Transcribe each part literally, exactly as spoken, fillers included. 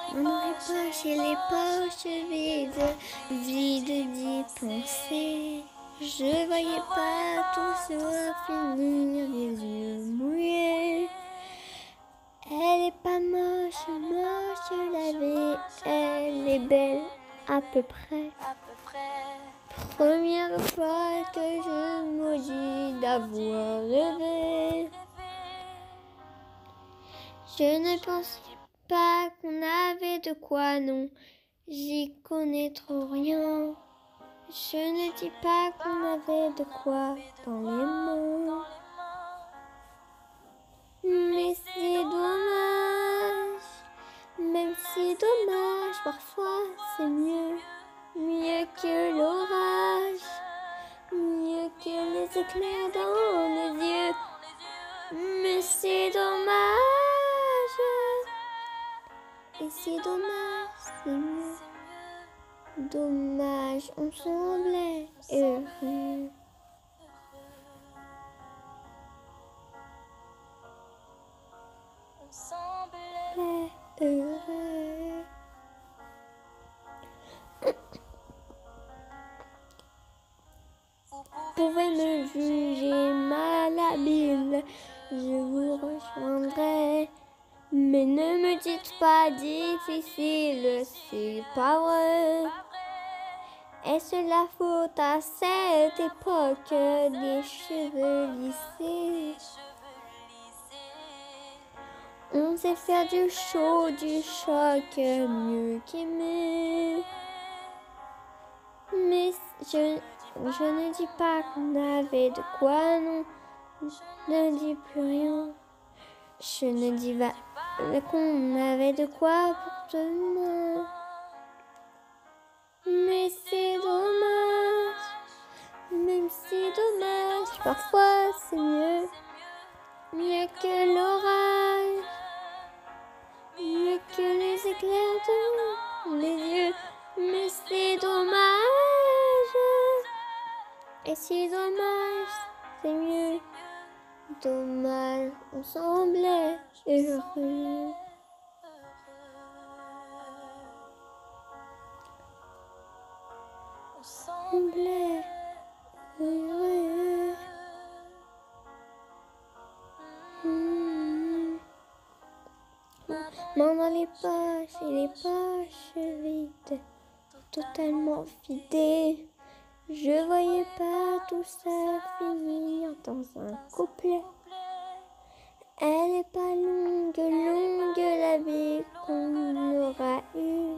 On n'aurait pas chez les poches vides, vides d'y penser. Je voyais pas tout cela finir, les yeux mouillés. Elle est pas moche, moche, je l'avais, elle est belle à peu près. Première fois que je maudis d'avoir rêvé. Je ne pense pas qu'on avait de quoi, non, j'y connais trop rien. Je ne dis pas qu'on avait de quoi dans les mots. Mais c'est dommage, même si dommage, parfois c'est mieux, mieux que l'orage, mieux que les éclairs dans les yeux. Mais c'est dommage, et c'est dommage, c'est mieux. Dommage, on semblait heureux. Semblait heureux. Vous pouvez me juger malhabile, je vous rejoindrai. Mais ne me dites pas difficile, c'est pas vrai. Est-ce la faute à cette époque des cheveux lissés? On sait faire du chaud, du choc, mieux qu'aimer. Mais je, je ne dis pas qu'on avait de quoi, non, je ne dis plus rien. Je ne dis pas qu'on avait de quoi pour demain. Mais c'est dommage, même si dommage, parfois c'est mieux, mieux que l'orage, mieux que les éclairs dans les yeux. Mais c'est dommage, et si dommage, c'est mieux. Dommage, on semblait heureux. On semblait heureux. Mmh. Main dans les poches et les poches vides, totalement vidées. Je voyais pas tout ça finir dans un couplet. Elle est pas longue, longue la vie qu'on aura eue.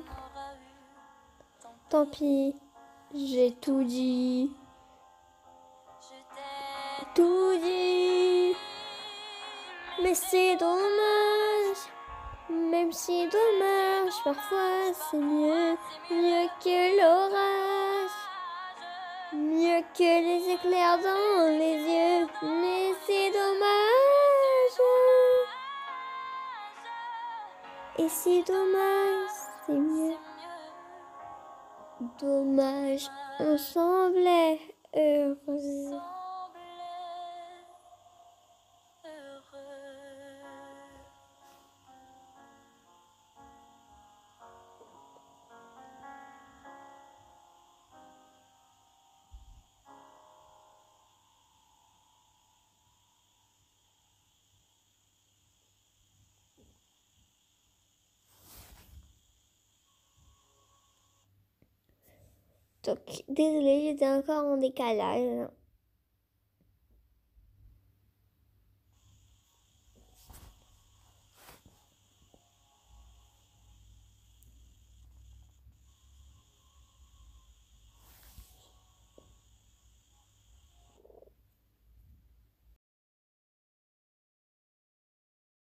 Tant pis, j'ai tout dit. Tout dit. Mais c'est dommage, même si dommage, parfois c'est mieux, mieux que l'orage. Mieux que les éclairs dans les yeux, mais c'est dommage. Et si dommage, c'est mieux. Dommage, on semblait heureux. Donc, désolée, j'étais encore en décalage.